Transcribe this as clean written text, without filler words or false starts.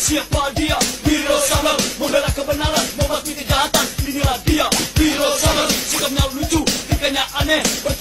Siapa dia? Wiro Sableng, membela kebenaran, membasmi kejahatan. Inilah dia, Wiro Sableng. Sikapnya lucu, tingkahnya aneh.